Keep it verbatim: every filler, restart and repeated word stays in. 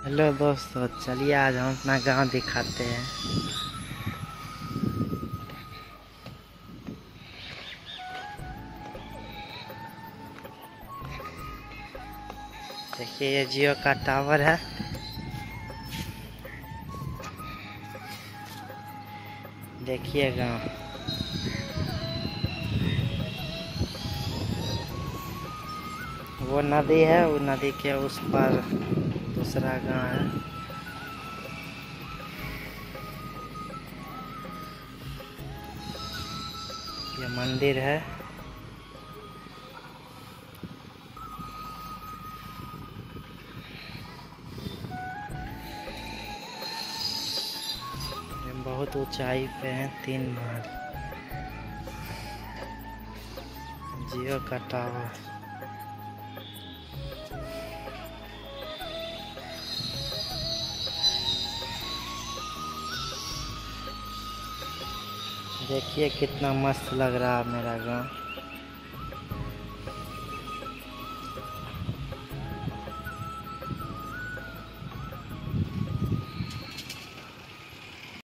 Hello दोस्तों, चलिए आज हम अपना गांव दिखाते हैं। देखिए ये जियो का टावर है। देखिए गांव, वो नदी है, वो नदी के उस पर दूसरा गांव है। ये मंदिर है। ये बहुत ऊंचाई पे है, तीन महल। जियो का टावर। देखिए कितना मस्त लग रहा है मेरा गांव।